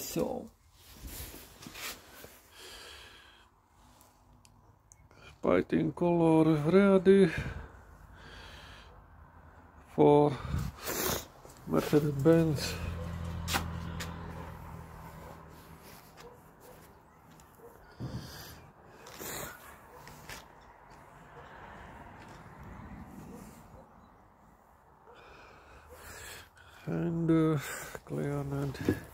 So, fighting color ready for Mercedes-Benz. And Clearnet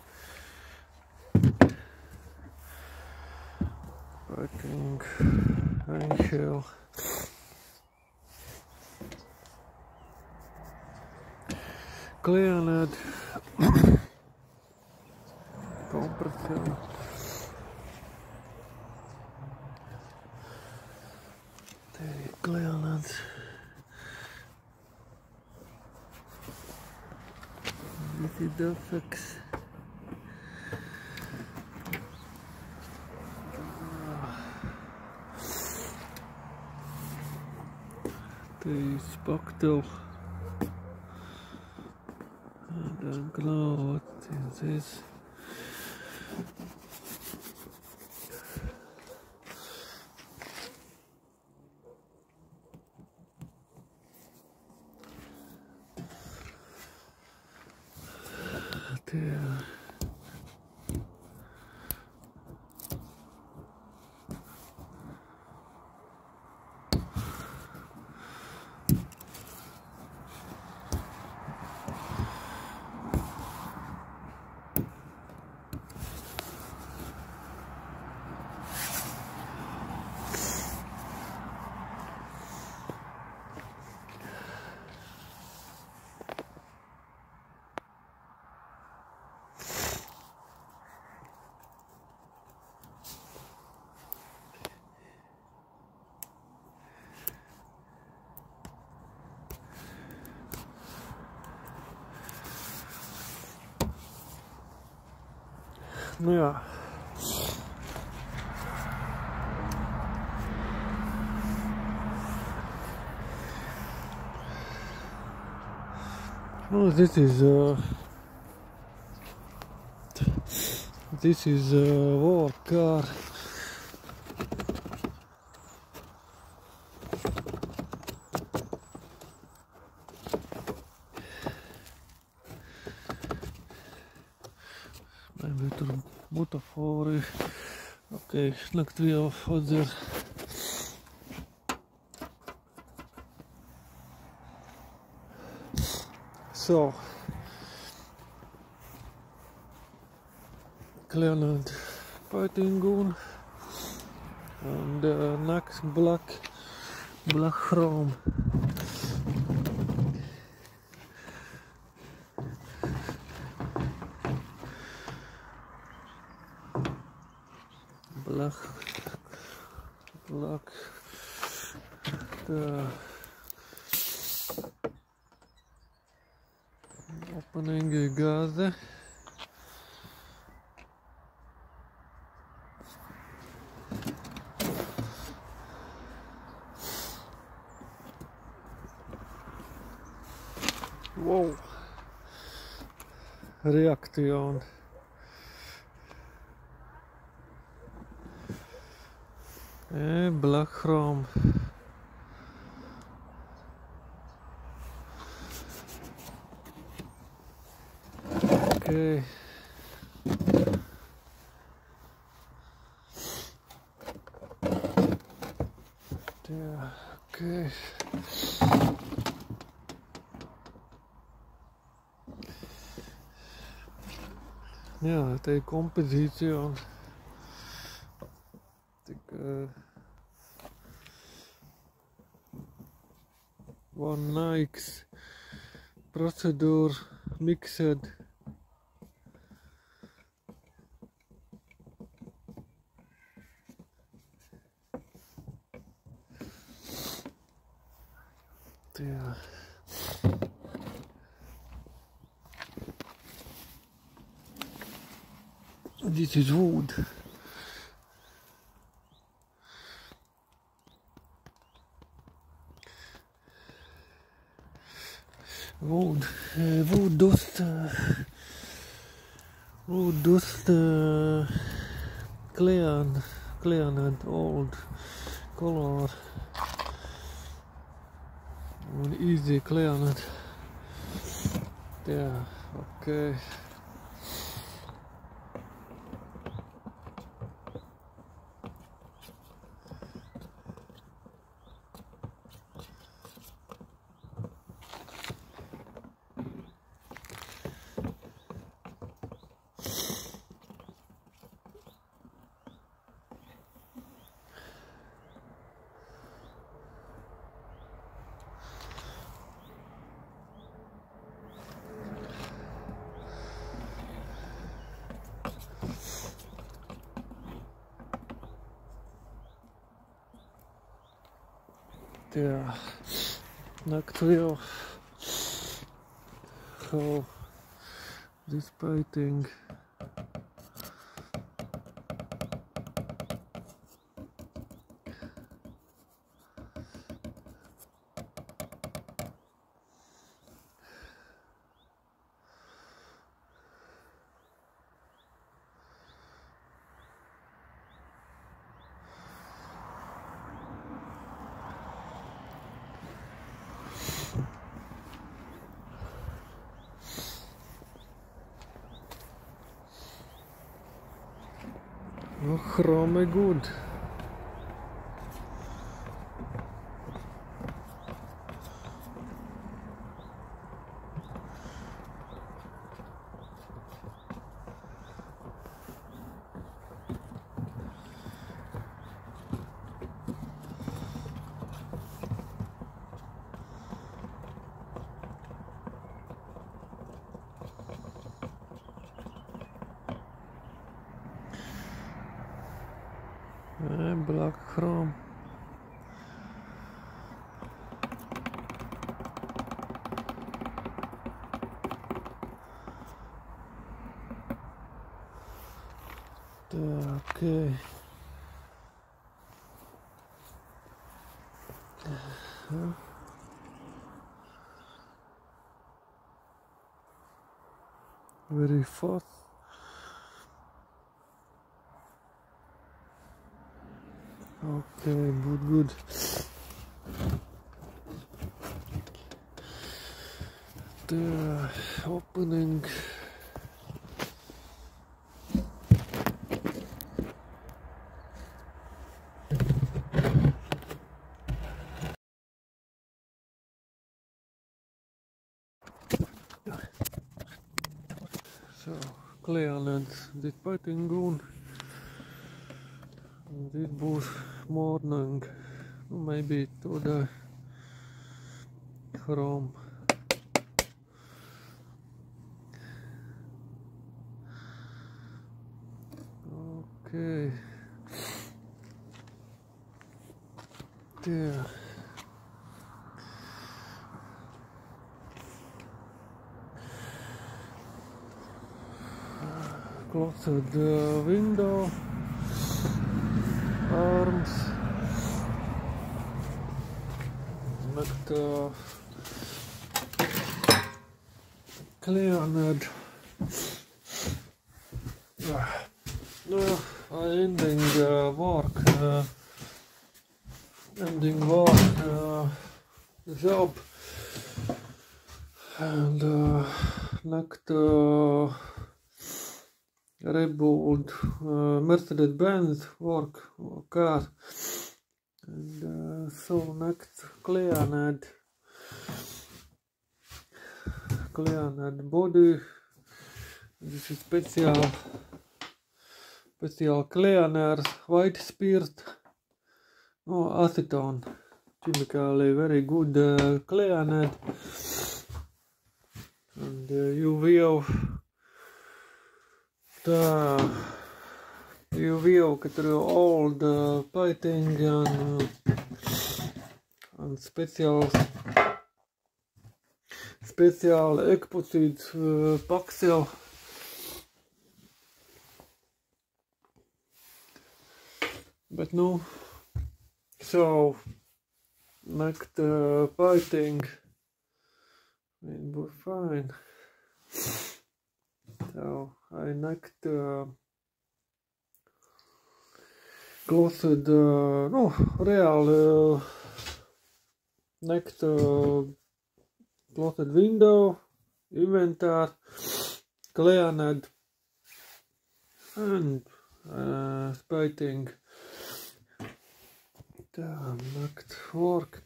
fighting Angel. Clearnet compressor. Clearnet. This is the fix. The Spectral. I don't know what is this. There. Ja. Oh, this is a war car. Beter motorvoer. Oké, lukt weer of other. So, Clearnet fighting gun and next black chrome. Black the opening gas. Wow, reaction. Black chrome. Okay. Yeah, okay. Ja, de compositie. One Nike's procedure mixed. Yeah. This is wood. Wood dust Oh, just clear and old color. An easy clear and yeah, okay. Yeah, next video how this painting chrome good. Black chrome. Okay. Very fast. Okay, good. The opening. So clear and this painting gun. This was morning, maybe to the chrome. Okay. There. Close the window, arms, make the cleared. Ending work, job, and next rebuild Mercedes-Benz work car, and so next cleared body. This is special cleaner, white spirit, no acetone, chemically very good cleaner, and you view through all the painting and special exposite pixel. But no, so next painting will be fine. So I next closed, no, real next closed window, inventar, cleaned, and splitting. Damn, next work.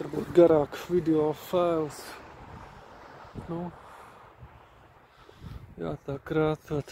varbūt garāk video fails. Nu, jā, tā krātot.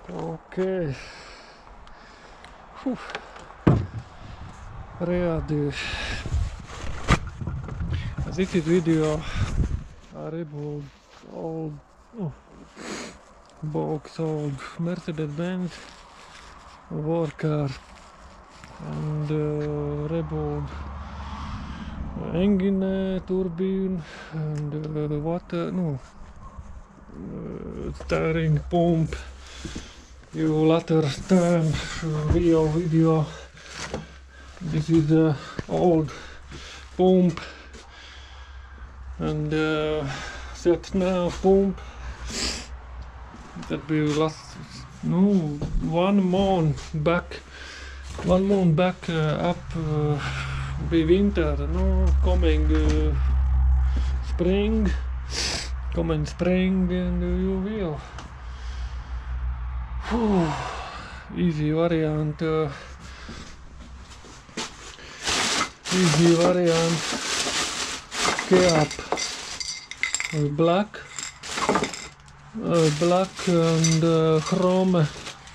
Okay. Ready. This video about old box old Mercedes-Benz worker and rebuild engine turbine and water steering pump. You later time video. This is the old pump and set now pump that will last 1 month back up be winter coming spring and you will easy variant cap black and chrome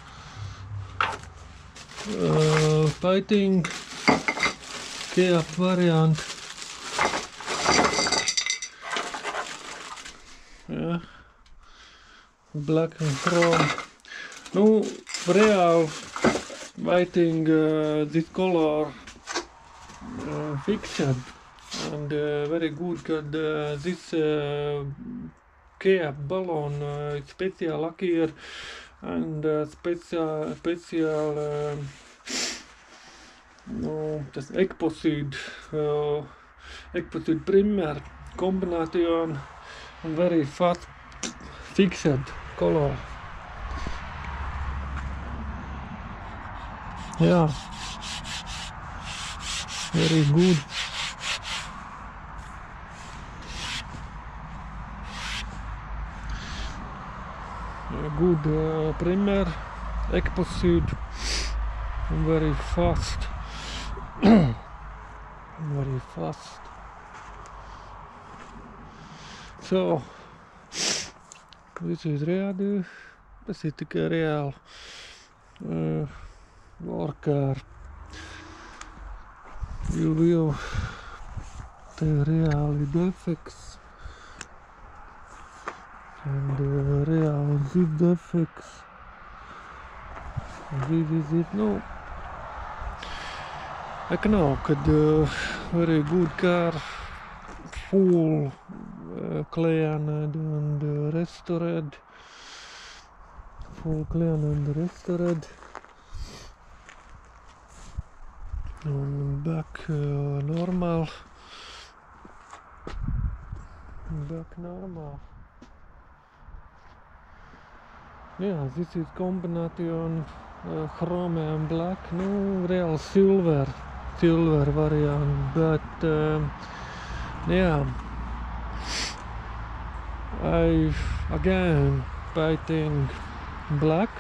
piping cap variant. Yeah, black and chrome. No real whiting this color fixed and very good. Got this cap balloon special lacquer and special das epoxide primer combination and very fast fixed color. Yeah, very good. Good primer, epoxide, very fast. Very fast. So this is real. This is the real worker. You will the real defects and real zip defects. This is it. No. I know the very good car, full clean and restored, back normal. Yeah, this is combination chrome and black. No real silver variant, but yeah, I again painting black.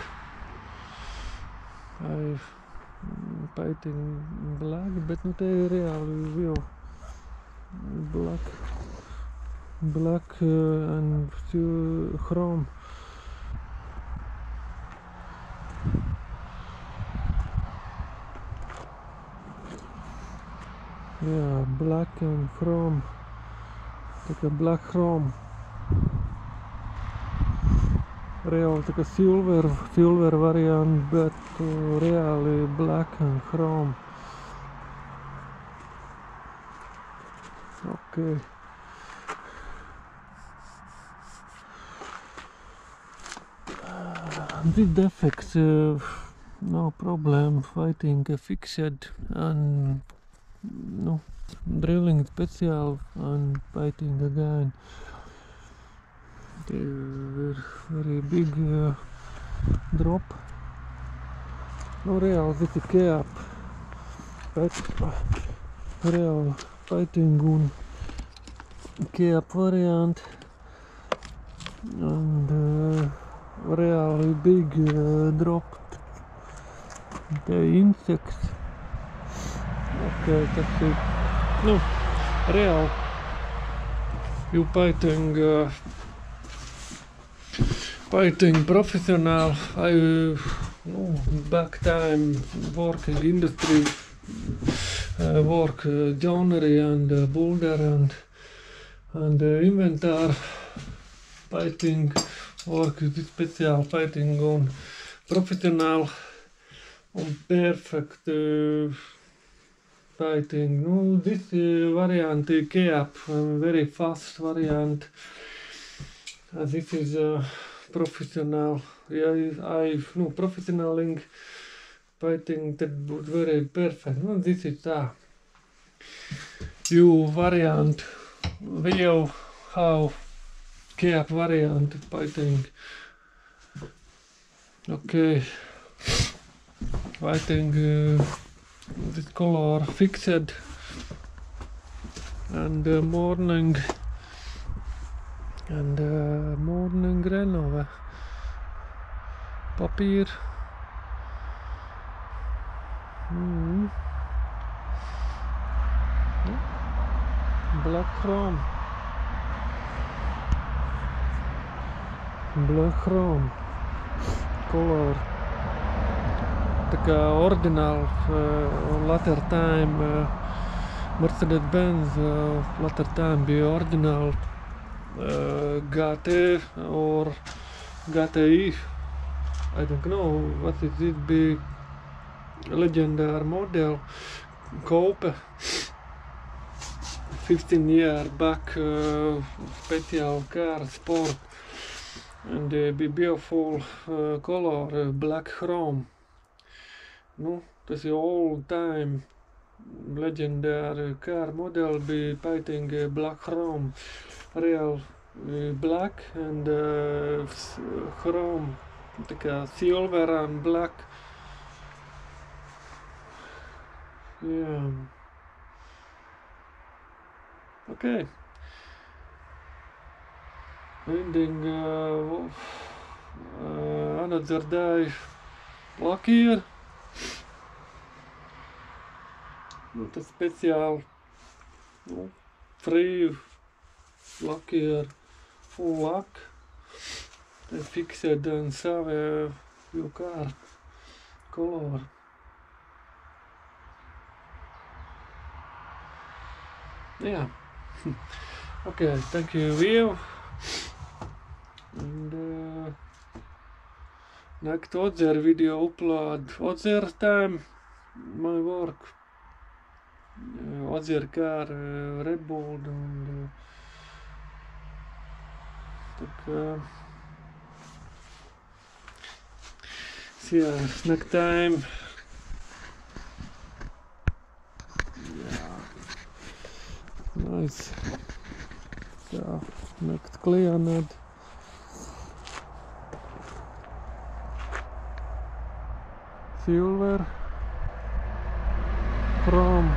But not a real view. Black and chrome. Yeah, black and chrome. Like a black chrome. Real like a silver variant, but really black and chrome. Okay. These defects, no problem fighting fixed and no drilling special and fighting again. Very big drop. No real with the cap, but real fighting gun cap variant and really big drop. The insects. Okay, that's it. No, real. You fighting fighting professional. I back time working industry, work joinery and boulder and inventar fighting work special fighting on professional on perfect fighting. No, this variant cap very fast variant. This is professional. Yeah, professionaling fighting that would very perfect. No, this is you variant video how cap variant fighting. Okay, fighting this color fixed and morning renove papier. Black chrome color така original later time Mercedes-Benz later time be original GT or GTI. I don't know what is it be legendary model Coupe 15 years back special car sport and be beautiful color black chrome. No, this is all time legendary car model be painting black chrome, real black and chrome, like silver and black. Yeah. Okay. Ending another day luckier. Not a special, no, free luckier full luck. I fixed and save your car color. Yeah. Okay, thank you Vio. And next other video upload other time my work. Other car Red Bull and see ya next time. Yeah. Nice. Yeah, next clear silver chrome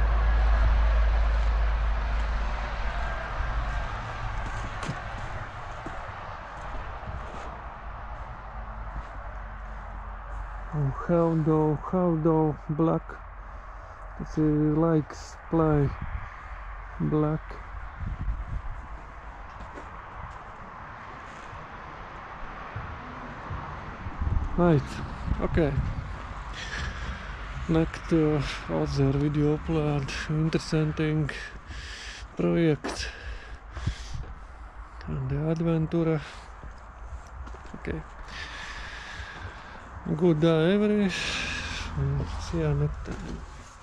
how do black. It's likes play black. Right. Okay. Next other video upload interesting project and adventure. Okay. Good day every. See you next time.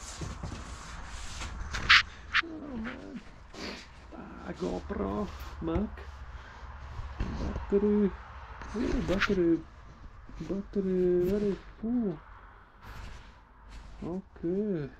Oh man. GoPro Mac battery. Battery very full. Okay.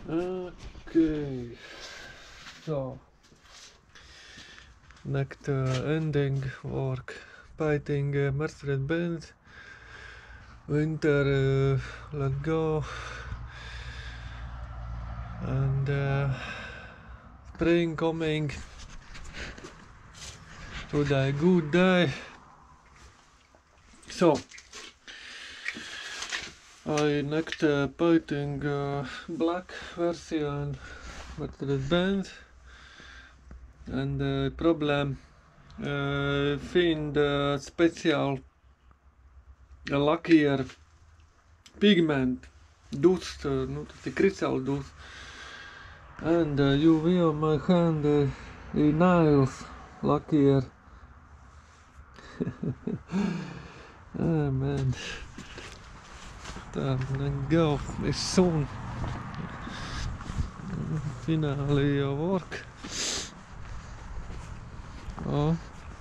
Okay, so next ending work painting Mercedes-Benz winter. Let's go, and spring coming. Today good day. So I next painting black version Mercedes-Benz, and problem find special lacquer pigment dust, nu tas ir kristāla dust, and you will my hand nails lacquer. Oh man, let's go. It's soon. Finally your work. Oh.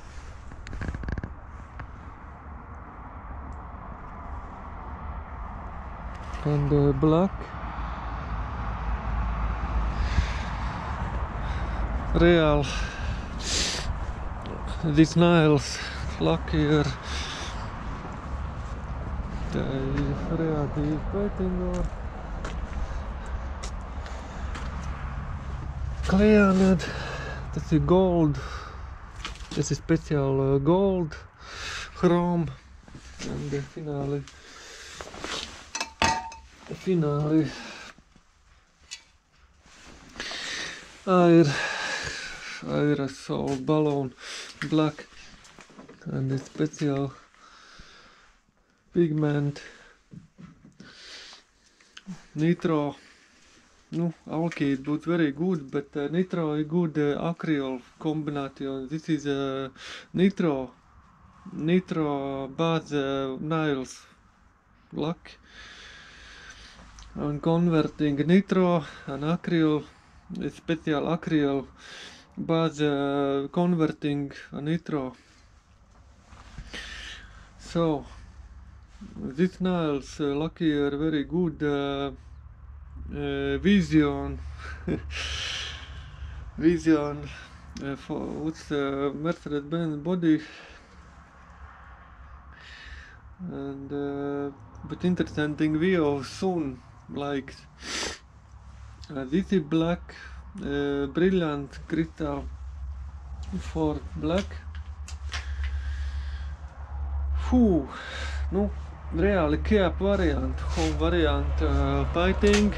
And black real these nails lacquer real painting or cleared. Tas ir gold. Tas ir special gold chrome, and finally aerosol balloon black, and the special pigment nitro. No, alkyd would very good, but nitro is good acryl combination. This is nitro base nails black, and converting nitro and acryl, special acryl base converting nitro. So these nails lacquer very good vision for what's Mercedes-Benz body, and but interesting video soon, like this is black brilliant crystal for black. Nu, reāli Keap variant, home variant painting,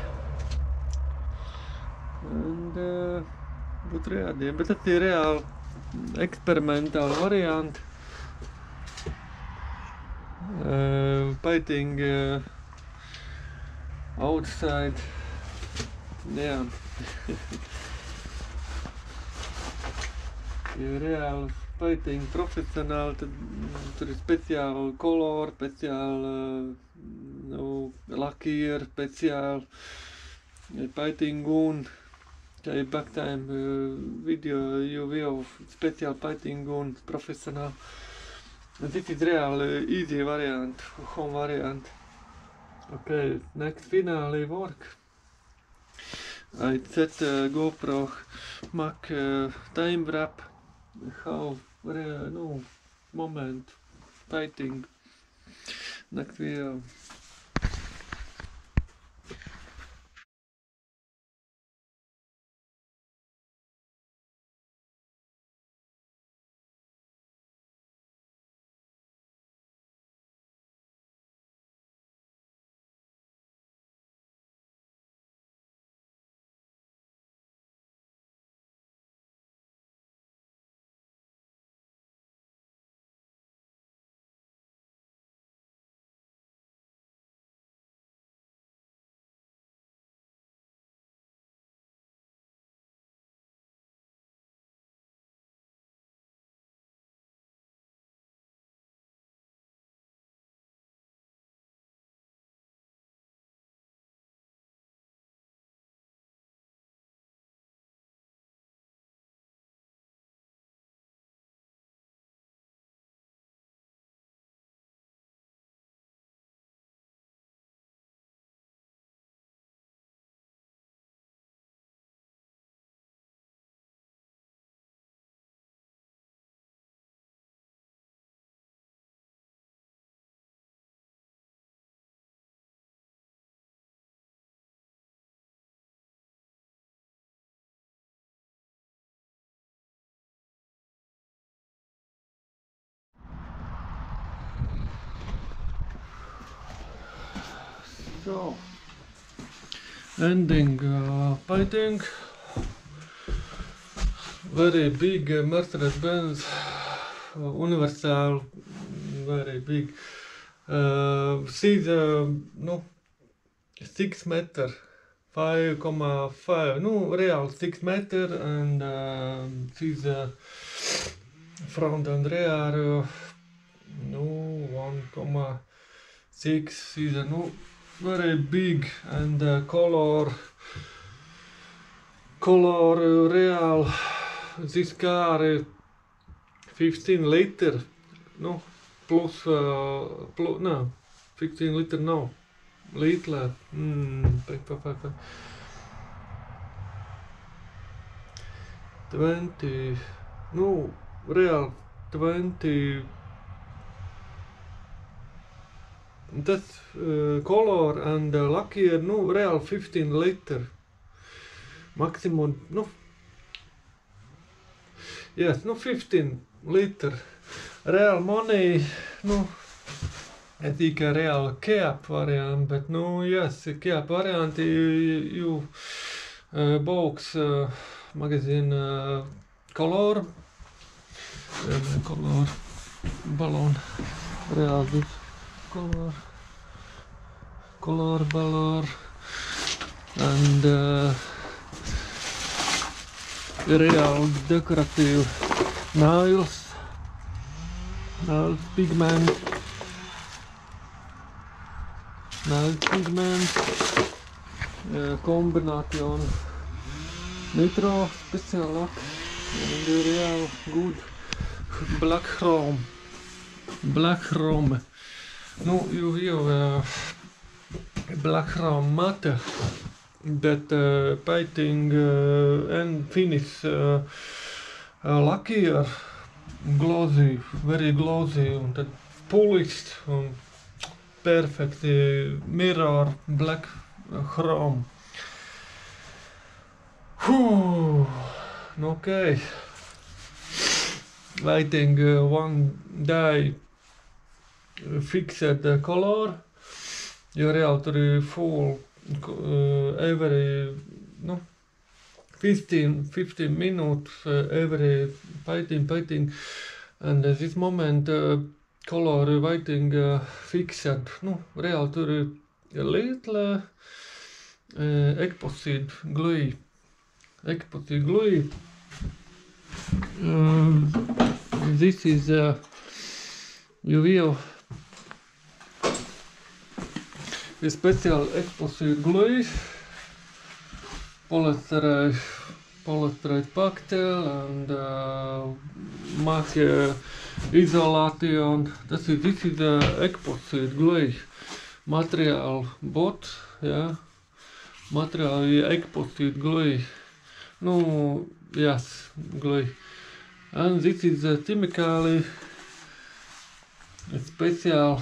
and būtu reāli, bet tas ir reāli eksperimentāli variant painting outside, jā. Ja reāli painting profesionāli, tad tur ir speciāli kolori, speciāli lacquer, speciāli painting un back time video you will special painting un professional. And this is real easy variant, home variant. Okay, next finally work. I set GoPro Mac time wrap, how moment painting. Next video. So, ending painting. Very big Mercedes-Benz Universal, very big. She's no 6 meter, 5,5, no real 6 meter, and she's front and rear no 1,6. She's no very big, and color real. This car 15 liter, no plus no 15 liter, no liter 20, no real 20. That's color and lacquer, no real 15 liter maximum, no. Yes, no 15 liter. Real money, no. I think a real cap variant, but no, yes, cap variant you box magazine color balloon, real this color balloon, and real decorative nails pigment, combination nitro special lock, and real good black chrome. No, you have black chrome matte that painting and finish lacquer glossy, very glossy, and that polished, perfect mirror black chrome. Whew. Okay, waiting one day fixed color. You real full every 15 minutes every painting, and at this moment color waiting fixed, no real to a little epoxy glue. This is you will a special epoxy glue, polyester pactel, and mass isolation. This is epoxy glue material, but yeah, material epoxy glue. No, yes, glue. And this is typically a special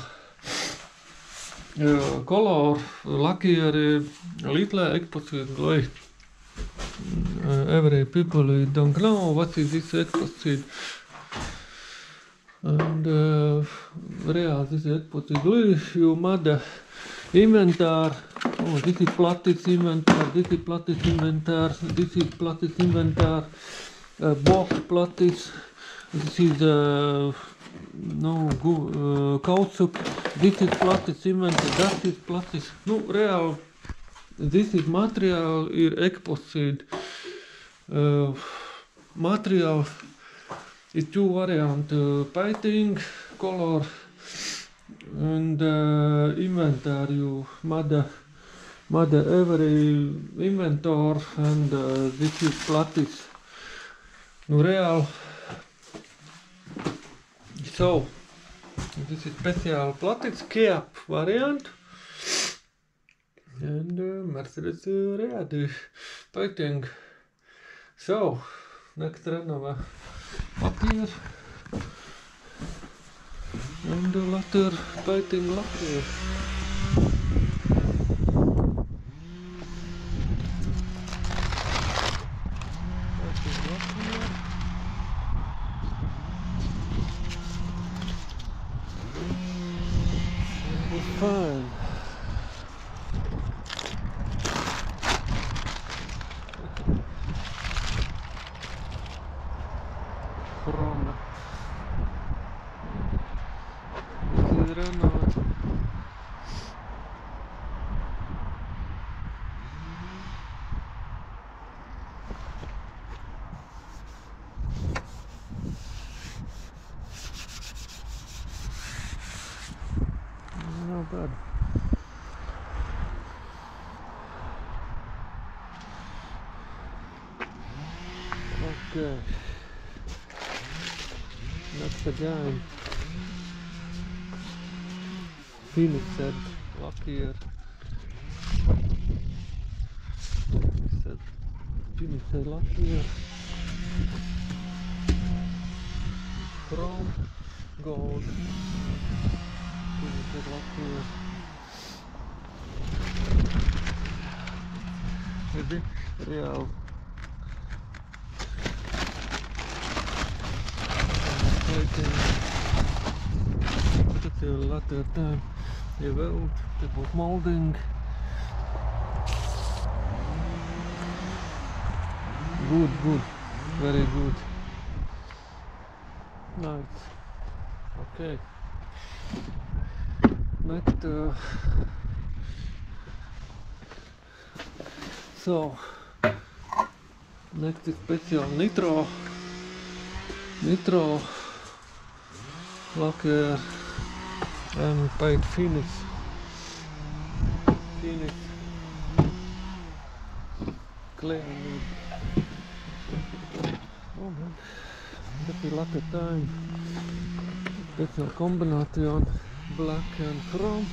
color lacquer little epoxy glue. Every people don't know what is this epoxy, and real this epoxy glue you made inventar. Oh, this is Plattis inventar, this is Plattis inventar, this is Plattis inventar, box Plattis, this is Kautschuk, this is Plattis inventar, that is Plattis. No, real, this is material epoxy material is two variant painting color, and inventar you made every inventor, and this is Plattis real. So this is special Plattis cap variant, and Mercedes ready painting. So next renova papier, and later painting lacquer. Fine. bad. Okay. Next again. Phoenix head, lock here. Phoenix head, lock here. Chrome, gold. Phoenix head, lock here. Maybe real. Took a lot of time. The weld, the both molding. Good, good, very good. Nice. Okay. Next, so next is special nitro lacquer and paint Phoenix clean. Oh man, that's a lot of time. Special combination black and chrome.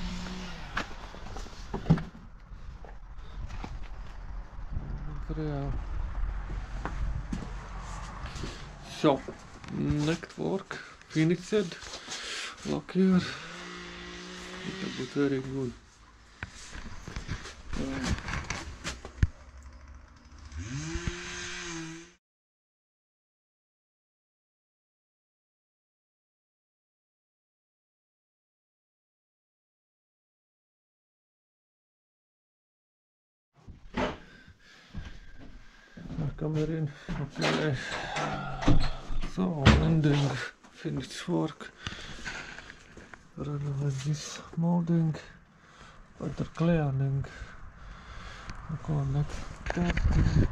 Real. So, next work, Phoenix head, lock here. It was very good. Come here in. Okay. So, ending, finished work. Run with this molding, further cleaning. Okay, next starting.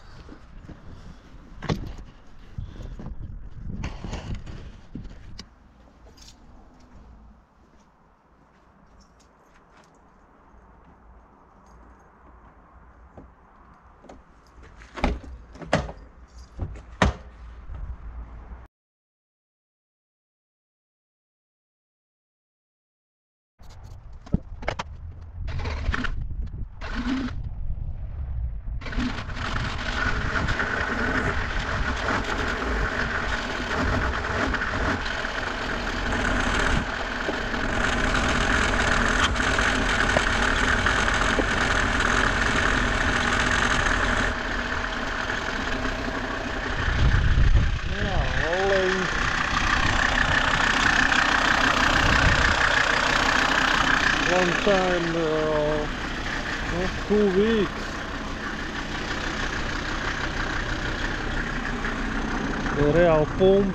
One time, 2 weeks. The real pump.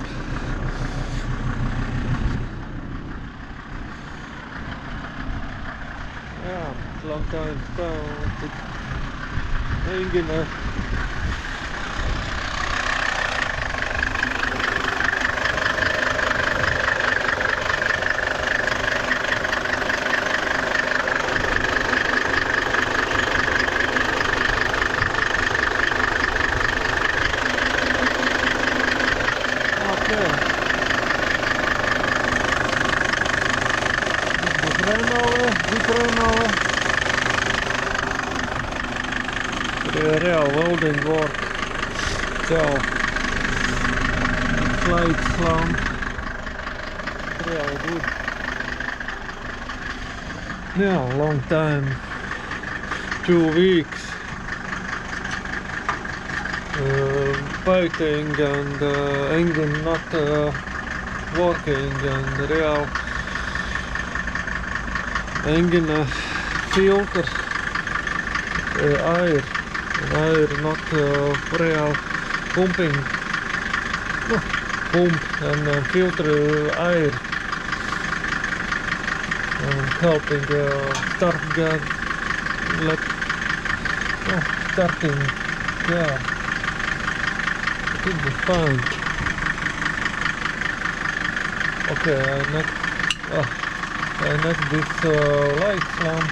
Yeah, long time. Engine. Real welding work. So, flight slump. Real good. Yeah, long time. 2 weeks. Fighting and engine not working and real engine filter air not real pumping pump and filter air helping start gas starting, yeah, it will be fine. Okay, and that's this light lamp,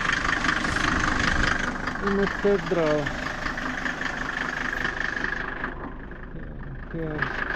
and etc. Here